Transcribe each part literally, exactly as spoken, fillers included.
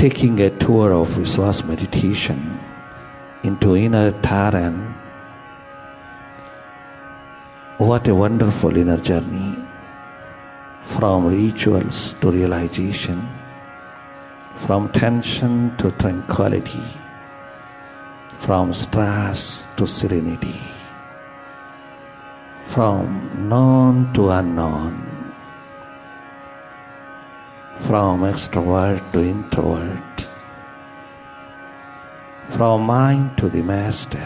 taking a tour of Vishwas meditation into inner Taran. What a wonderful inner journey, from rituals to realization, from tension to tranquility, from stress to serenity, from known to unknown, from extrovert to introvert, from mind to the master,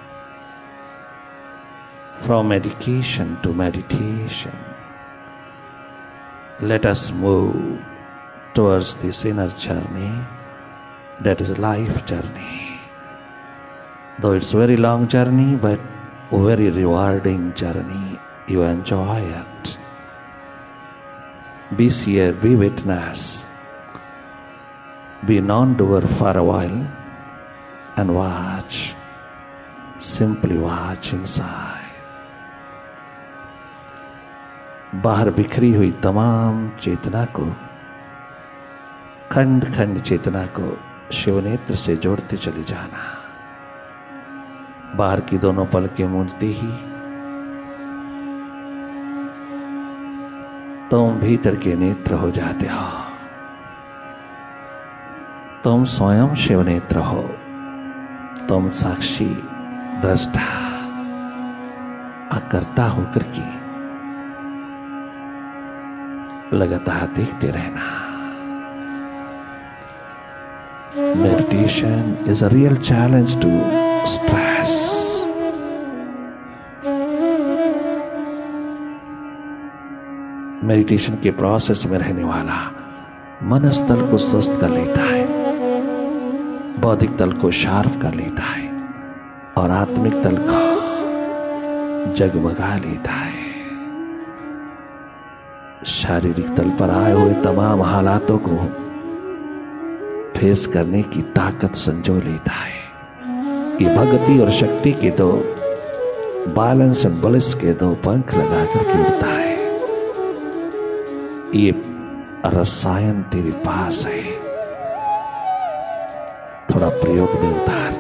from education to meditation. Let us move towards this inner journey, that is life journey. Though it's a very long journey, but a very rewarding journey. You enjoy it. Be seer, be witness, be non-doer for a while and watch. Simply watch inside. बाहर बिखरी हुई तमाम चेतना को, खंड खंड चेतना को शिवनेत्र से जोड़ते चले जाना। बाहर की दोनों पलकें मूंदते ही तुम भीतर के नेत्र हो जाते हो। तुम स्वयं शिवनेत्र हो। तुम साक्षी दृष्टा अकर्ता होकर के लगातार देखते रहना। Meditation is a real challenge to stress. Meditation के प्रोसेस में रहने वाला मनस तल को स्वस्थ कर लेता है, बौद्धिक तल को शार्प कर लेता है और आत्मिक तल को जगमगा लेता है। शारीरिक तल पर आए हुए तमाम हालातों को फेस करने की ताकत संजो लेता है। ये भक्ति और शक्ति के दो बैलेंस एंड बलिस के दो पंख लगा करके उड़ता है। ये रसायन तेरे पास है, थोड़ा प्रयोग में उतार,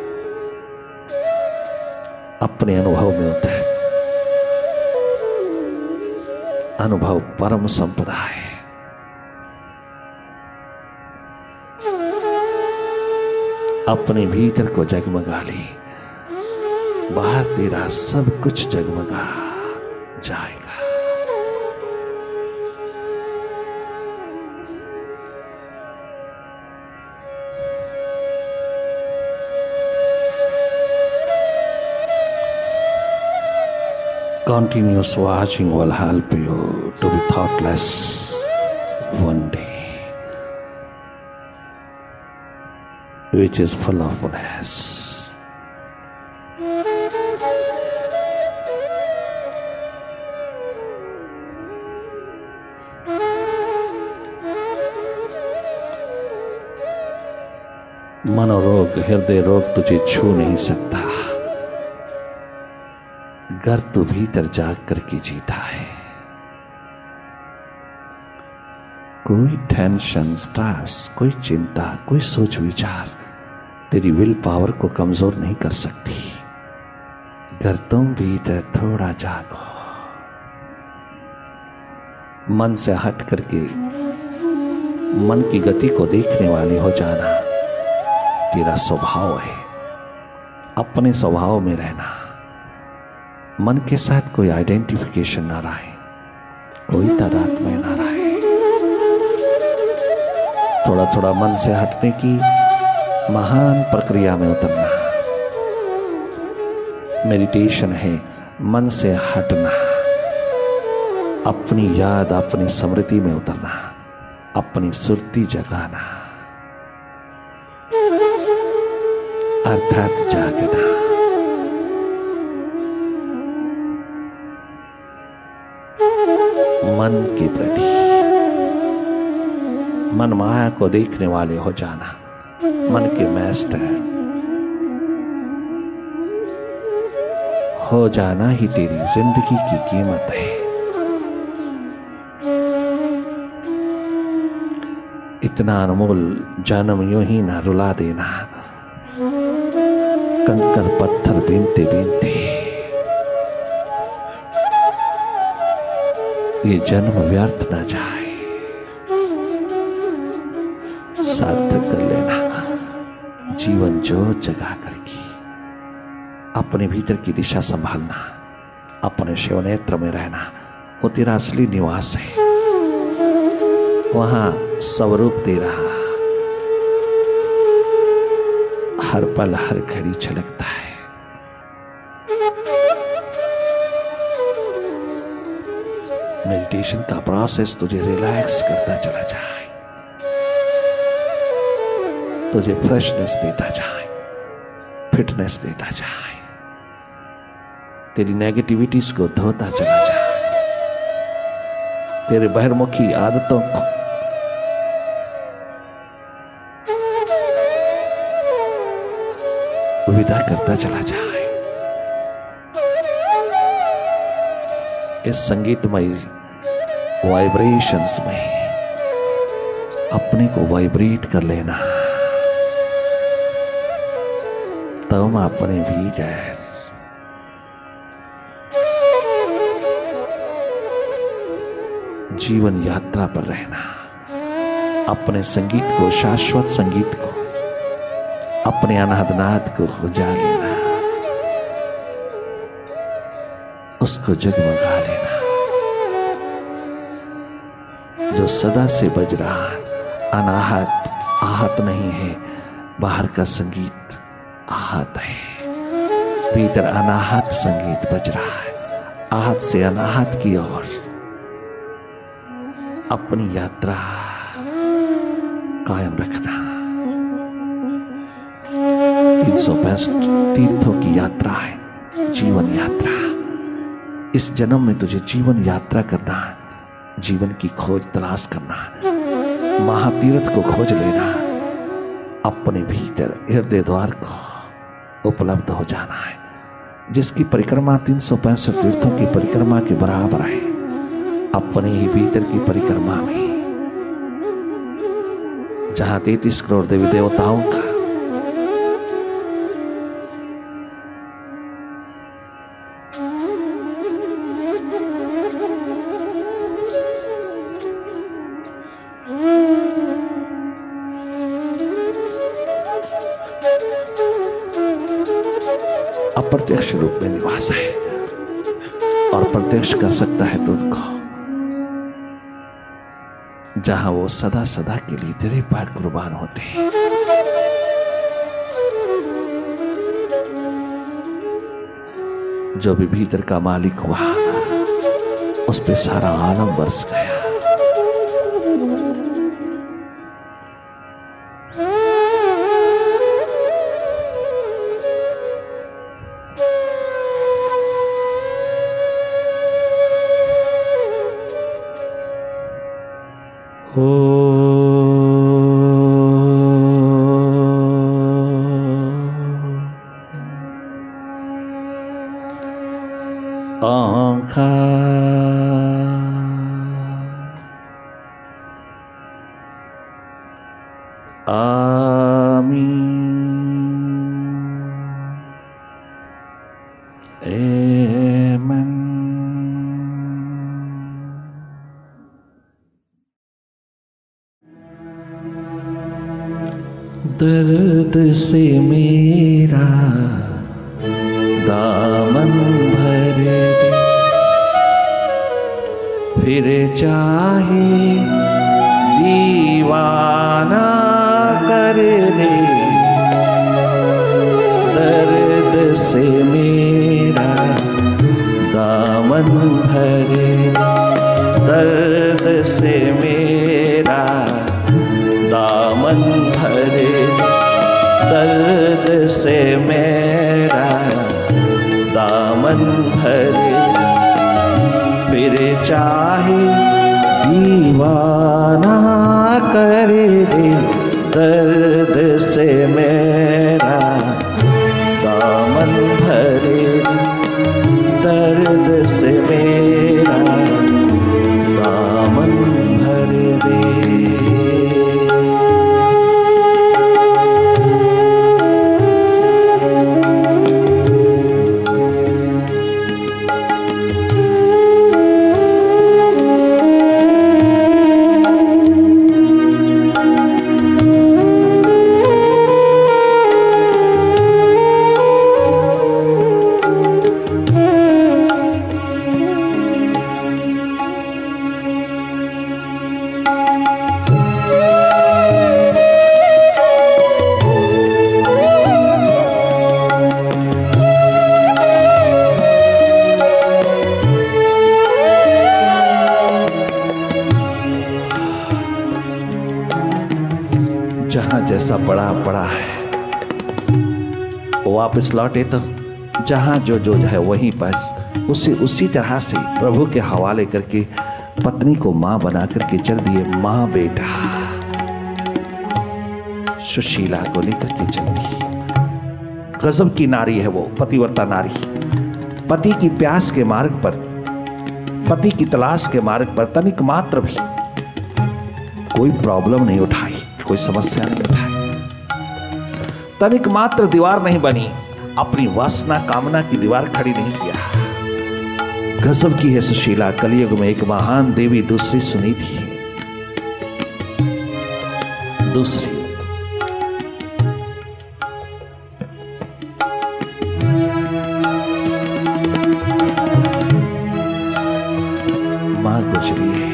अपने अनुभव में उतार। अनुभव परम संपदा है। अपने भीतर को जगमगा ले, बाहर तेरा सब कुछ जगमगा जाएगा। Continuous watching will help you to be thoughtless one day, which is full of bliss. मनोरोग, हृदय रोग तुझे छू नहीं सकता, घर तू भीतर जाग करके जीता है। कोई टेंशन, स्ट्रेस, कोई चिंता, कोई सोच विचार तेरी विल पावर को कमजोर नहीं कर सकती। घर तुम भीतर थोड़ा जागो, मन से हट करके मन की गति को देखने वाले हो जाना तेरा स्वभाव है। अपने स्वभाव में रहना, मन के साथ कोई आइडेंटिफिकेशन ना रहे, कोई तादाद में ना रहे। थोड़ा थोड़ा मन से हटने की महान प्रक्रिया में उतरना। मेडिटेशन है मन से हटना, अपनी याद, अपनी स्मृति में उतरना, अपनी सुरती जगाना, अर्थात जागना। मन के प्रति, मन माया को देखने वाले हो जाना, मन के मास्टर हो जाना ही तेरी जिंदगी की कीमत है। इतना अनमोल जन्म यूं ही ना रुला देना। कंकर पत्थर बीनते बीनते ये जन्म व्यर्थ ना जाए, सार्थक कर लेना। जीवन जोत जगा करके अपने भीतर की दिशा संभालना, अपने शिव नेत्र में रहना, वो तेरा असली निवास है। वहां स्वरूप तेरा हर पल हर घड़ी छलकता है। मेडिटेशन का प्रोसेस तुझे रिलैक्स करता चला जाए, तुझे फ्रेशनेस देता जाए, फिटनेस देता जाए, तेरी नेगेटिविटीज को धोता चला जाए, तेरे बहिर्मुखी आदतों को विदा करता चला जाए। इस संगीतमय वाइब्रेशंस में अपने को वाइब्रेट कर लेना। तुम अपने भीतर जीवन यात्रा पर रहना, अपने संगीत को, शाश्वत संगीत को, अपने अनाहतनाद को खुजा लेना, उसको जगमगा लेना, जो सदा से बज रहा, अनाहत आहत नहीं है। बाहर का संगीत आहत है, भीतर अनाहत संगीत बज रहा है। आहत से अनाहत की ओर अपनी यात्रा कायम रखना। तीन सौ पैंसठ तीर्थों की यात्रा है, जीवन यात्रा। इस जन्म में तुझे जीवन यात्रा करना है, जीवन की खोज तलाश करना है, महातीर्थ को खोज लेना, अपने भीतर हृदय द्वार को उपलब्ध हो जाना है, जिसकी परिक्रमा तीन सौ पैंसठ तीर्थों की परिक्रमा के बराबर है। अपने ही भीतर की परिक्रमा में जहां तैतीस करोड़ देवी देवताओं का अप्रत्यक्ष रूप में निवास है, और प्रत्यक्ष कर सकता है तो उनको जहां वो सदा सदा के लिए तेरे पर कुर्बान होते हैं। जो भी भीतर का मालिक हुआ उस पे सारा आलम बरस गया। दर्द से मेरा दामन भर दे, फिर चाहे दीवाना कर दे। दर्द से मेरा दामन भर दे, दर्द से मेरा दामन भरे, दर्द से मेरा दामन भरे। फिर चाहे दीवाना कर दे, दर्द से मेरा दामन भरे, दर्द से मेरा दामन भर दे। जैसा पड़ा पड़ा है। वापस लौटे तो जहां जो जो है वहीं पर उसी उसी तरह से प्रभु के हवाले करके पत्नी को मां बना करके चल दिए। मां बेटा सुशीला को लेकर के चल दी। गजब की नारी है वो, पतिव्रता नारी। पति की प्यास के मार्ग पर, पति की तलाश के मार्ग पर तनिक मात्र भी कोई प्रॉब्लम नहीं उठाई, कोई समस्या नहीं उठाई, तनिक मात्र दीवार नहीं बनी, अपनी वासना कामना की दीवार खड़ी नहीं किया। गजब की है सुशीला। कलयुग में एक महान देवी दूसरी सुनी थी। दूसरी मां गुजरी है।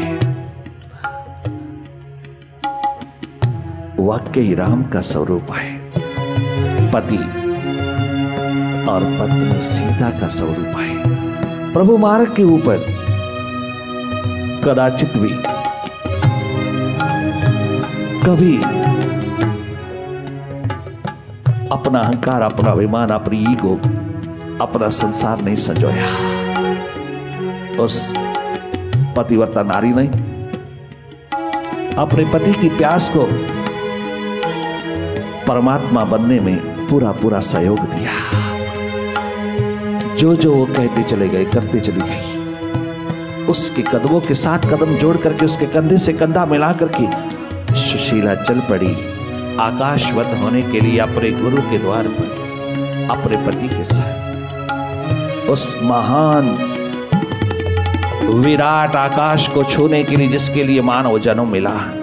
वाकई राम का स्वरूप है। पति और पत्नी सीता का स्वरूप है। प्रभु मार्ग के ऊपर कदाचित भी कभी अपना अहंकार, अपना अभिमान, अपनी ईगो, अपना संसार नहीं संजोया। उस पतिव्रता नारी ने अपने पति की प्यास को परमात्मा बनने में पूरा पूरा सहयोग दिया। जो जो वो कहते चले गए, करते चली गई। उसके कदमों के साथ कदम जोड़ करके, उसके कंधे से कंधा मिला करके सुशीला चल पड़ी आकाशवत होने के लिए अपने गुरु के द्वार पर, अपने पति के साथ। उस महान विराट आकाश को छूने के लिए जिसके लिए मानव जन्म मिला है।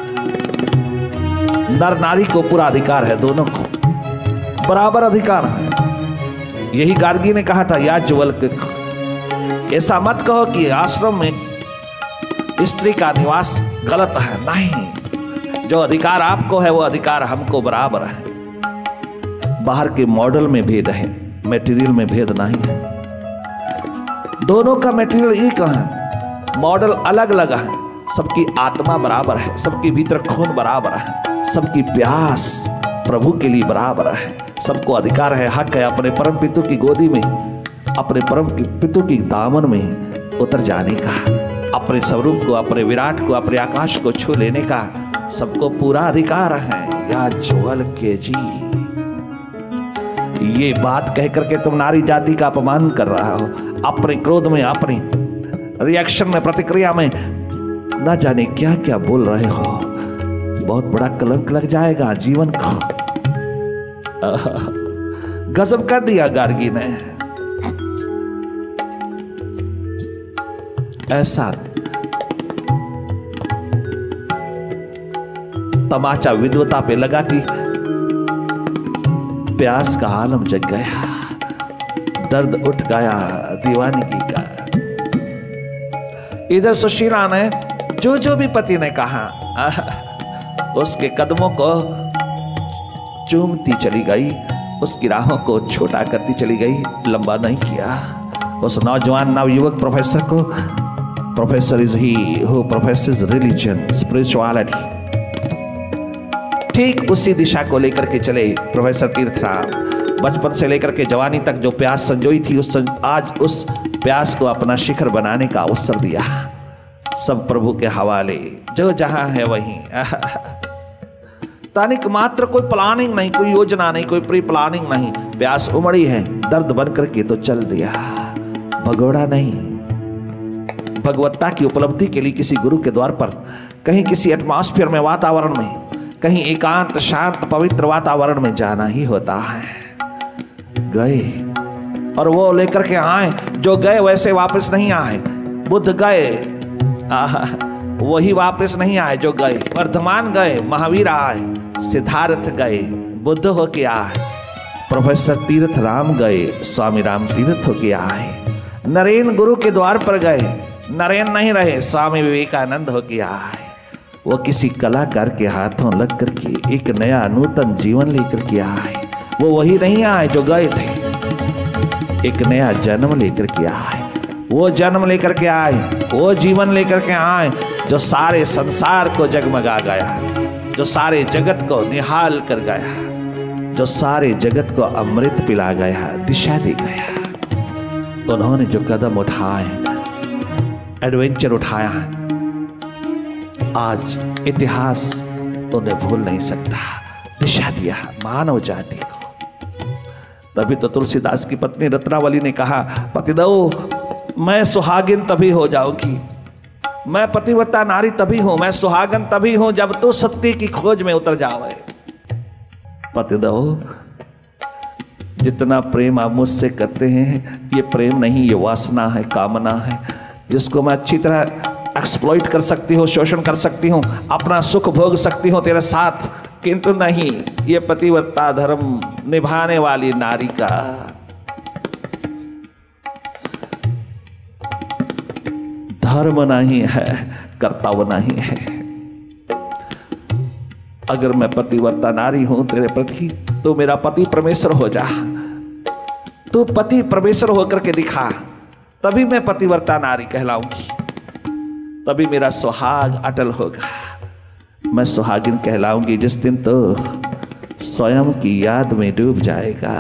नर नारी को पूरा अधिकार है, दोनों को बराबर अधिकार है। यही गार्गी ने कहा था याज्ञवल्क्य, ऐसा मत कहो कि आश्रम में स्त्री का निवास गलत है। नहीं, जो अधिकार आपको है वो अधिकार हमको बराबर है। बाहर के मॉडल में भेद है, मटेरियल में भेद नहीं है। दोनों का मटेरियल एक है, मॉडल अलग अलग है। सबकी आत्मा बराबर है, सबके भीतर खून बराबर है, सबकी प्यास प्रभु के लिए बराबर है। सबको अधिकार है, हक है अपने परम पितु की गोदी में, अपने परम पितु की दामन में उतर जाने का, अपने स्वरूप को, अपने विराट को, अपने आकाश को छू लेने का सबको पूरा अधिकार है। याज्ञवल्क्य जी, ये बात कह करके तुम नारी जाति का अपमान कर रहा हो। अपने क्रोध में, अपने रिएक्शन में, प्रतिक्रिया में ना जाने क्या क्या बोल रहे हो। बहुत बड़ा कलंक लग जाएगा जीवन को। गजब कर दिया गार्गी ने। ऐसा तमाचा विद्वता पे लगा कि प्यास का आलम जग गया, दर्द उठ गया दीवानगी का। इधर सुशीला ने जो जो भी पति ने कहा उसके कदमों को चूमती चली गई, उसकी राहों को छोटा करती चली गई, लंबा नहीं किया। उस नौजवान नवयुवक प्रोफेसर को, professor is he who professes religion spirituality, ठीक उसी दिशा को लेकर के चले प्रोफेसर तीर्थराम। बचपन से लेकर के जवानी तक जो प्यास संजोई थी, उस आज उस प्यास को अपना शिखर बनाने का अवसर दिया। सब प्रभु के हवाले, जो जहां है वहीं। तनिक मात्र कोई प्लानिंग नहीं, कोई योजना नहीं, कोई प्री प्लानिंग नहीं। प्यास उमड़ी है, दर्द बन करके तो चल दिया, भगोड़ा नहीं। भगवत्ता की उपलब्धि के लिए किसी गुरु के द्वार पर, कहीं किसी एटमॉस्फेयर में, वातावरण में, कहीं एकांत शांत पवित्र वातावरण में जाना ही होता है। गए और वो लेकर के आए, जो गए वैसे वापस नहीं आए। बुद्ध गए, वही वापस नहीं आए जो गए। वर्धमान गए, महावीर आए, सिद्धार्थ गए, बुद्ध होके आए। प्रोफेसर तीर्थराम गए, स्वामी राम तीर्थ होके आए। नरेन गुरु के द्वार पर गए, नरेन नहीं रहे, स्वामी विवेकानंद होके आए। वो किसी कलाकार के हाथों लग करके एक नया नूतन जीवन लेकर के आए। वो वही नहीं आए जो गए थे, एक नया जन्म लेकर के आए। वो जन्म लेकर के आए, वो जीवन लेकर के आए जो सारे संसार को जगमगा गया, जो सारे जगत को निहाल कर गया, जो सारे जगत को अमृत पिला गया, दिशा दे गया। उन्होंने जो कदम उठाए, एडवेंचर उठाया, आज इतिहास उन्हें भूल नहीं सकता। दिशा दिया मानव जाति को। तभी तो तुलसीदास की पत्नी रत्नावली ने कहा, पतिदेव मैं सुहागिन तभी हो जाऊंगी, मैं पतिव्रता नारी तभी हूं, मैं सुहागन तभी हूं जब तू सत्य की खोज में उतर जावे। पतिदेव जितना प्रेम आप मुझसे करते हैं, ये प्रेम नहीं, ये वासना है, कामना है, जिसको मैं अच्छी तरह एक्सप्लॉइट कर सकती हूँ, शोषण कर सकती हूँ, अपना सुख भोग सकती हूँ तेरे साथ, किंतु नहीं, ये पतिव्रता धर्म निभाने वाली नारी का धर्म नहीं है, कर्तव्य नहीं है। अगर मैं पतिव्रता नारी हूं तेरे प्रति, तो मेरा पति परमेश्वर हो जा, तू पति परमेश्वर होकर के दिखा, तभी मैं पतिव्रता नारी कहलाऊंगी, तभी मेरा सुहाग अटल होगा। मैं सुहागिन कहलाऊंगी जिस दिन तो स्वयं की याद में डूब जाएगा।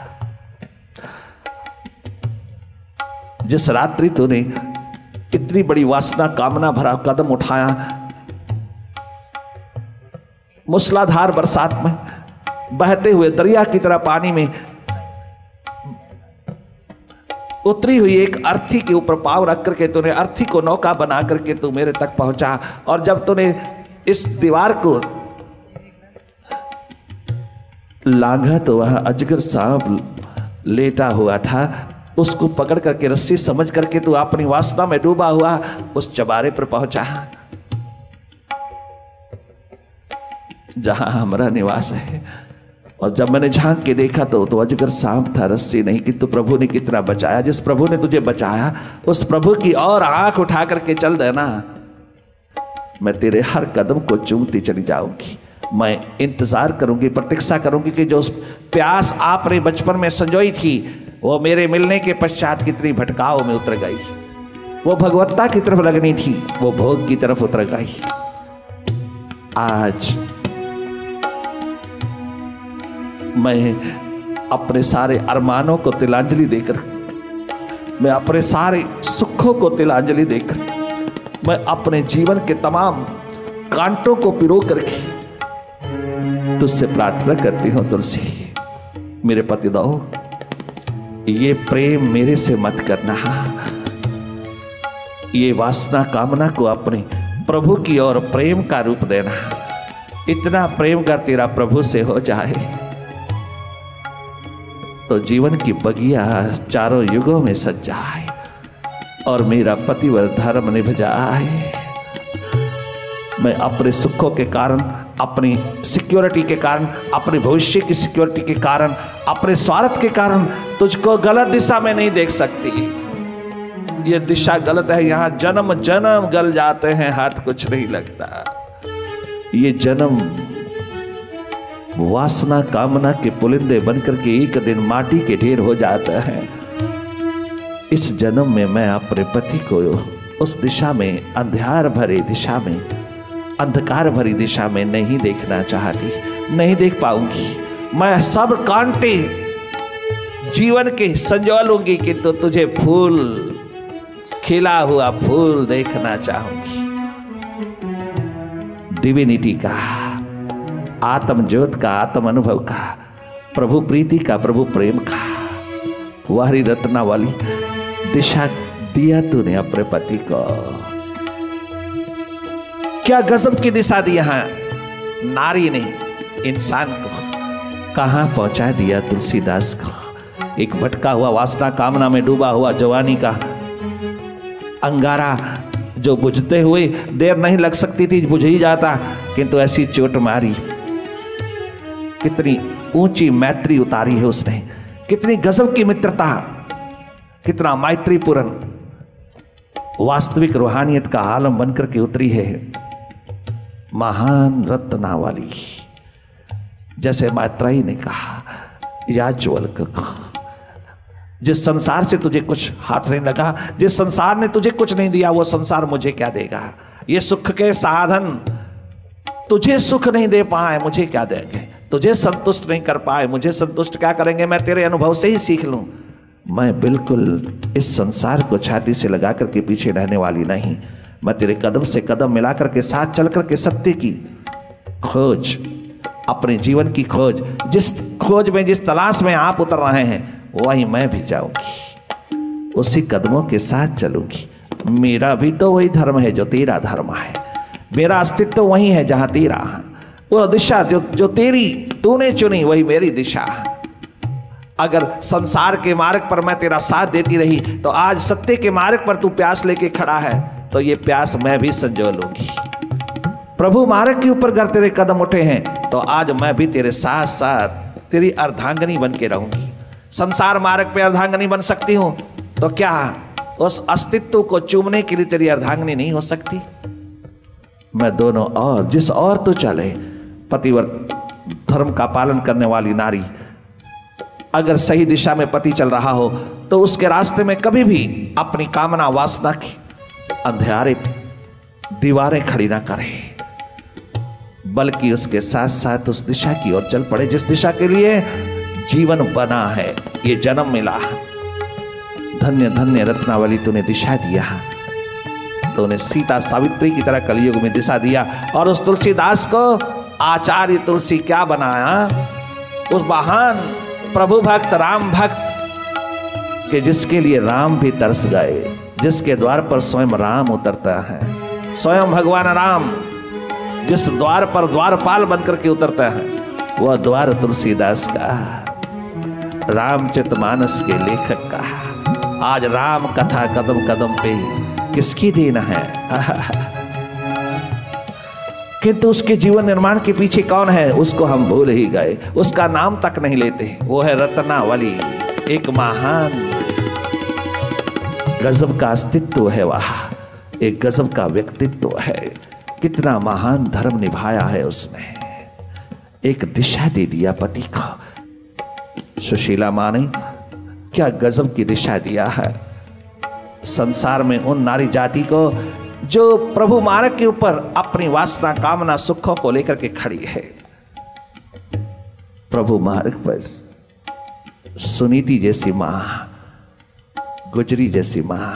जिस रात्रि तूने इतनी बड़ी वासना कामना भरा कदम उठाया, मूसलाधार बरसात में बहते हुए दरिया की तरह पानी में उतरी हुई एक अर्थी के ऊपर पांव रख करके तूने अर्थी को नौका बना करके तू मेरे तक पहुंचा, और जब तूने इस दीवार को लांघा तो वहां अजगर सांप लेटा हुआ था, उसको पकड़ करके रस्सी समझ करके तू अपनी वासना में डूबा हुआ उस चबारे पर पहुंचा जहां हमारा निवास है। और जब मैंने झांक के देखा तो तो अजगर सांप था, रस्सी नहीं। कि तो प्रभु ने कितना बचाया। जिस प्रभु ने तुझे बचाया उस प्रभु की और आंख उठा करके चल देना, मैं तेरे हर कदम को चूमती चली जाऊंगी। मैं इंतजार करूंगी, प्रतीक्षा करूंगी कि जो प्यास आपने बचपन में संजोई थी वो मेरे मिलने के पश्चात कितनी भटकाव में उतर गई। वो भगवत्ता की तरफ लगनी थी, वो भोग की तरफ उतर गई। आज मैं अपने सारे अरमानों को तिलांजलि देकर, मैं अपने सारे सुखों को तिलांजलि देकर, मैं अपने जीवन के तमाम कांटों को पिरो करके तुझसे प्रार्थना करती हूं तुलसी, मेरे पतिदेव ये प्रेम मेरे से मत करना, ये वासना कामना को अपने प्रभु की ओर प्रेम का रूप देना। इतना प्रेम कर तेरा प्रभु से हो जाए तो जीवन की बगिया चारों युगों में सज जाए और मेरा पतिव्रत धर्म निभ जाए। मैं अपने सुखों के कारण, अपनी सिक्योरिटी के कारण, अपने भविष्य की सिक्योरिटी के कारण, अपने स्वार्थ के कारण तुझको गलत दिशा में नहीं देख सकती। ये दिशा गलत है, यहाँ जन्म जन्म गल जाते हैं, हाथ कुछ नहीं लगता। ये जन्म वासना कामना के पुलिंदे बनकर के एक दिन माटी के ढेर हो जाते हैं। इस जन्म में मैं अपने पति को उस दिशा में, अंधकार भरी दिशा में, अंधकार भरी दिशा में नहीं देखना चाहती, नहीं देख पाऊंगी। मैं सब कांटे जीवन के संजो लूंगी किंतु तो तुझे फूल, खिला हुआ फूल देखना चाहूंगी। डिविनिटी का, आत्म ज्योत का, आत्म अनुभव का, प्रभु प्रीति का, प्रभु प्रेम का, वारी रत्ना वाली दिशा दिया तूने अपने पति को। क्या गजब की दिशा दी है नारी ने इंसान को, कहां पहुंचा दिया तुलसीदास को। एक भटका हुआ वासना कामना में डूबा हुआ जवानी का अंगारा जो बुझते हुए देर नहीं लग सकती थी, बुझ ही जाता, किंतु ऐसी चोट मारी। कितनी ऊंची मैत्री उतारी है उसने, कितनी गजब की मित्रता, कितना मैत्रीपूर्ण वास्तविक रूहानियत का आलम बनकर के उतरी है महान रत्नावली। जैसे मैत्रेयी ने कहा याज्ञवल्क्य को, जिस संसार से तुझे कुछ हाथ नहीं लगा, जिस संसार ने तुझे कुछ नहीं दिया, वो संसार मुझे क्या देगा। ये सुख के साधन तुझे सुख नहीं दे पाए मुझे क्या देंगे, तुझे संतुष्ट नहीं कर पाए मुझे संतुष्ट क्या करेंगे, मैं तेरे अनुभव से ही सीख लूं। मैं बिल्कुल इस संसार को छाती से लगा करके पीछे रहने वाली नहीं, मैं तेरे कदम से कदम मिला करके साथ चल करके सत्य की खोज, अपने जीवन की खोज, जिस खोज में जिस तलाश में आप उतर रहे हैं वही मैं भी जाऊंगी, उसी कदमों के साथ चलूंगी। मेरा भी तो वही धर्म है जो तेरा धर्म है, मेरा अस्तित्व वही है जहां तेरा है, वो दिशा जो जो तेरी तूने चुनी वही मेरी दिशा है। अगर संसार के मार्ग पर मैं तेरा साथ देती रही तो आज सत्य के मार्ग पर तू प्यास लेके खड़ा है तो ये प्यास मैं भी संजो लूंगी। प्रभु मार्ग के ऊपर अगर तेरे कदम उठे हैं तो आज मैं भी तेरे साथ साथ तेरी अर्धांगनी बन के रहूंगी। संसार मार्ग पे अर्धांगनी बन सकती हूं तो क्या उस अस्तित्व को चूमने के लिए तेरी अर्धांगनी नहीं हो सकती? मैं दोनों और जिस और तो चले, पतिव्रत धर्म का पालन करने वाली नारी अगर सही दिशा में पति चल रहा हो तो उसके रास्ते में कभी भी अपनी कामना वासना की अंधेरे दीवारें खड़ी ना करे, बल्कि उसके साथ साथ उस दिशा की ओर चल पड़े जिस दिशा के लिए जीवन बना है, ये जन्म मिला। धन्य धन्य रत्नावली तूने दिशा दिया, तूने सीता सावित्री की तरह कलयुग में दिशा दिया और उस तुलसीदास को आचार्य तुलसी क्या बनाया, उस महान प्रभु भक्त राम भक्त के जिसके लिए राम भी तरस गए, जिसके द्वार पर स्वयं राम उतरता है, स्वयं भगवान राम जिस द्वार पर द्वारपाल बनकर के उतरता है वह द्वार तुलसीदास का, रामचरितमानस के लेखक का। आज राम कथा कदम कदम पे किसकी देन है, किंतु उसके जीवन निर्माण के पीछे कौन है उसको हम भूल ही गए, उसका नाम तक नहीं लेते। वो है रत्नावली, एक महान गजब का अस्तित्व है, वह एक गजब का व्यक्तित्व है। कितना महान धर्म निभाया है उसने, एक दिशा दे दिया पति को। सुशीला माँ ने क्या गजब की दिशा दिया है संसार में उन नारी जाति को जो प्रभु मार्ग के ऊपर अपनी वासना कामना सुखों को लेकर के खड़ी है। प्रभु मार्ग पर सुनीति जैसी मां, गुजरी जैसी मां,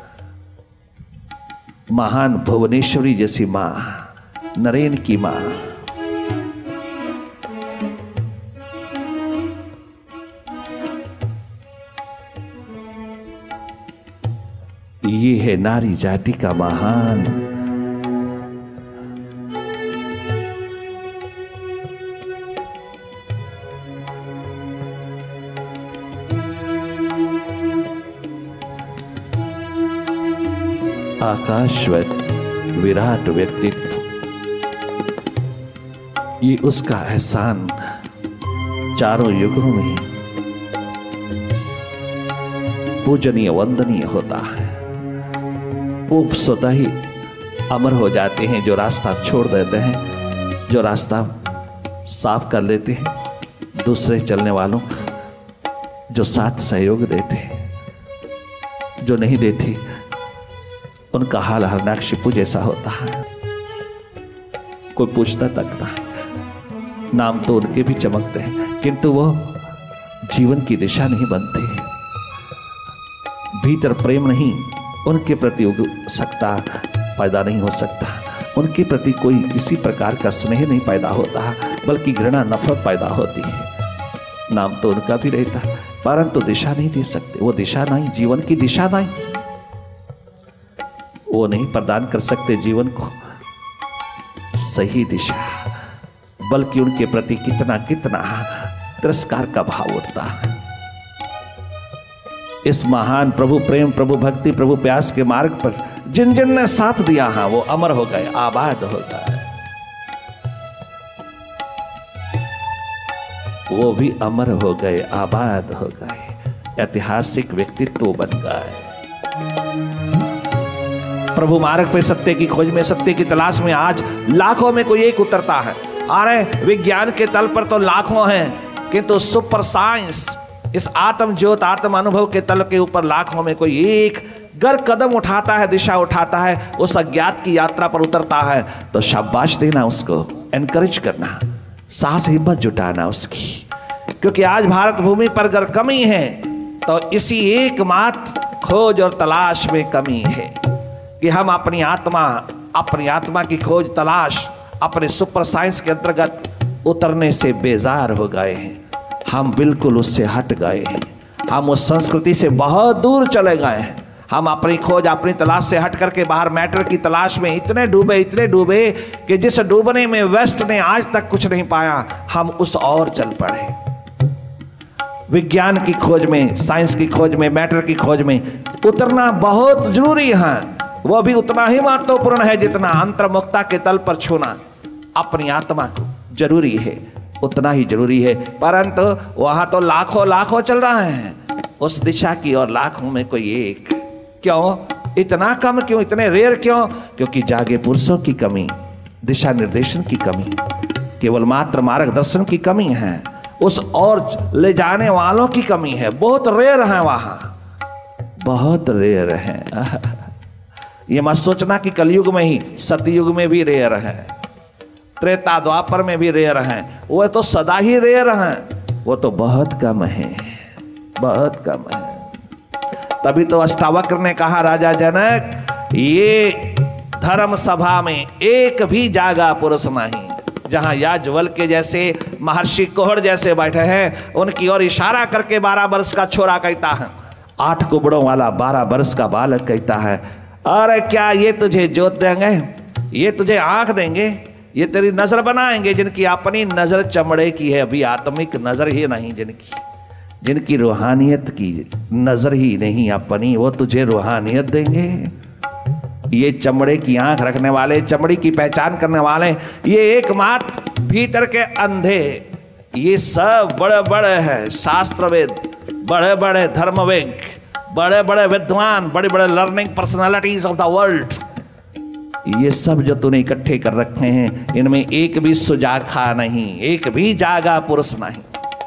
महान भुवनेश्वरी जैसी मां, नरेन की मां, ये है नारी जाति का महान आकाशवत विराट व्यक्तित्व। ये उसका एहसान चारों युगों में पूजनीय वंदनीय होता है। वो स्वतः ही अमर हो जाते हैं जो रास्ता छोड़ देते हैं, जो रास्ता साफ कर लेते हैं दूसरे चलने वालों का, जो साथ सहयोग देते हैं, जो नहीं देते उनका हाल हिरण्याकशिपु जैसा होता है। कोई पूछता तक ना, नाम तो उनके भी चमकते हैं किंतु वो जीवन की दिशा नहीं बनते, भीतर प्रेम नहीं, उनके प्रति उत्सुकता पैदा नहीं हो सकता, उनके प्रति कोई किसी प्रकार का स्नेह नहीं पैदा होता, बल्कि घृणा नफरत पैदा होती है। नाम तो उनका भी रहता परंतु तो दिशा नहीं दे सकते, वो दिशा नहीं, जीवन की दिशा नहीं, वो नहीं प्रदान कर सकते जीवन को सही दिशा, बल्कि उनके प्रति कितना कितना तिरस्कार का भाव उठता है। इस महान प्रभु प्रेम, प्रभु भक्ति, प्रभु प्यास के मार्ग पर जिन जिन ने साथ दिया है वो अमर हो गए, आबाद हो गए, वो भी अमर हो गए, आबाद हो गए, ऐतिहासिक व्यक्तित्व बन गए। प्रभु मार्ग पे सत्य की खोज में, सत्य की तलाश में आज लाखों में कोई एक उतरता है। अरे विज्ञान के तल पर तो लाखों हैं किंतु सुपर साइंस, इस आत्म ज्योत आत्म अनुभव के तल के ऊपर लाखों में कोई एक गर कदम उठाता है, दिशा उठाता है, उस अज्ञात की यात्रा पर उतरता है तो शाबाश देना उसको, एनकरेज करना, साहस हिम्मत जुटाना उसकी। क्योंकि आज भारत भूमि पर अगर कमी है तो इसी एकमात्र खोज और तलाश में कमी है कि हम अपनी आत्मा अपनी आत्मा की खोज तलाश अपने सुपर साइंस के अंतर्गत उतरने से बेजार हो गए हैं। हम बिल्कुल उससे हट गए हैं, हम उस संस्कृति से बहुत दूर चले गए हैं। हम अपनी खोज अपनी तलाश से हट करके बाहर मैटर की तलाश में इतने डूबे इतने डूबे कि जिस डूबने में वेस्ट ने आज तक कुछ नहीं पाया, हम उस और चल पड़े। विज्ञान की खोज में, साइंस की खोज में, मैटर की खोज में उतरना बहुत जरूरी है। वो भी उतना ही महत्वपूर्ण है जितना अंतर्मुखता के तल पर छूना अपनी आत्मा को जरूरी है, उतना ही जरूरी है। परंतु वहां तो लाखों लाखों चल रहे हैं उस दिशा की और लाखों में कोई एक। क्यों इतना कम, क्यों इतने रेयर, क्यों? क्योंकि जागे पुरुषों की कमी, दिशा निर्देशन की कमी, केवल मात्र मार्गदर्शन की कमी है, उस और ले जाने वालों की कमी है। बहुत रेयर है वहां, बहुत रेयर है। ये मत सोचना कि कलयुग में ही, सतयुग में भी रेयर है, त्रेता द्वापर में भी रेयर है, वो तो सदा ही रेयर है, वो तो बहुत कम है, बहुत कम है। तभी तो अष्टावक्र ने कहा, राजा जनक ये धर्म सभा में एक भी जागा पुरुष नहीं। जहां याज्ञवल्क्य के जैसे महर्षि कोहड़ जैसे बैठे हैं, उनकी ओर इशारा करके बारह वर्ष का छोरा कहता है, आठ कुबड़ों वाला बारह वर्ष का बालक कहता है, अरे क्या ये तुझे जोत देंगे, ये तुझे आंख देंगे, ये तेरी नजर बनाएंगे? जिनकी अपनी नजर चमड़े की है, अभी आत्मिक नजर ही नहीं, जिनकी जिनकी रूहानियत की नजर ही नहीं अपनी, वो तुझे रूहानियत देंगे? ये चमड़े की आंख रखने वाले, चमड़ी की पहचान करने वाले, ये एकमात्र भीतर के अंधे, ये सब बड़े बड़े हैं शास्त्रवेद, बड़े बड़े धर्मवेद, बड़े बड़े विद्वान, बड़े बड़े learning personalities of the world, ये सब जो तूने इकट्ठे कर रखे हैं, इनमें एक भी सुजाखा नहीं, एक भी जागा पुरुष नहीं।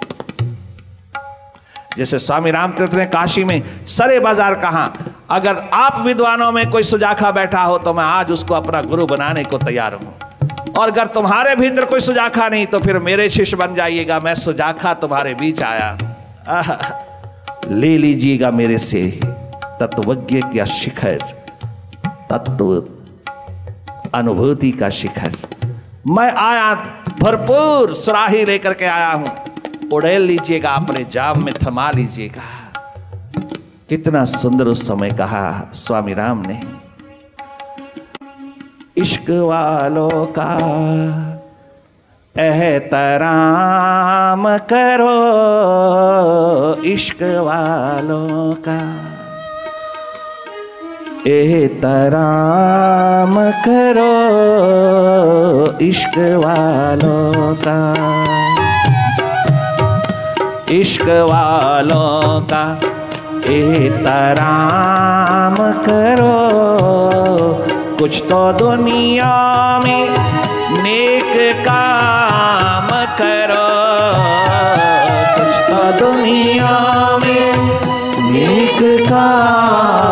जैसे स्वामी रामतीर्थ ने काशी में सरे बाजार कहा, अगर आप विद्वानों में कोई सुजाखा बैठा हो तो मैं आज उसको अपना गुरु बनाने को तैयार हूं, और अगर तुम्हारे भीतर कोई सुजाखा नहीं तो फिर मेरे शिष्य बन जाइएगा, मैं सुजाखा तुम्हारे बीच आया। आह, ले लीजिएगा मेरे से तत्वज्ञ का शिखर, तत्व अनुभूति का शिखर। मैं आया भरपूर सुराही लेकर के आया हूं, उड़ेल लीजिएगा, अपने जाम में थमा लीजिएगा। कितना सुंदर उस समय कहा स्वामी राम ने। इश्क वालों का एहतराम करो, इश्क वालों का एहतराम करो, इश्क वालों का, इश्क वालों का एहतराम करो। कुछ तो दुनिया में नेक काम करो, कुछ तो दुनिया में नेक काम